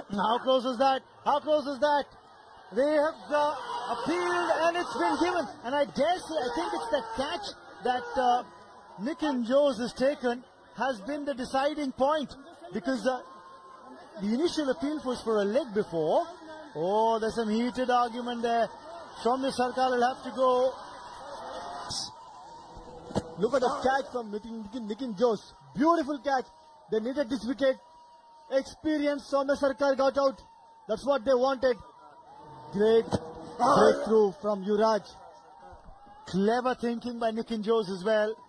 How close is that? How close is that? They have appealed and it's been given. And I dare say, I think it's the catch that Nikin Jose has taken has been the deciding point. Because the initial appeal was for a leg before. Oh, there's some heated argument there. Soumya Sarkar will have to go. Look at the catch from Nikin Jose. Beautiful catch. They needed this wicket. Experienced Soumya Sarkar got out. That's what they wanted. Great breakthrough from Yuvraj. Clever thinking by Nikin Jose as well.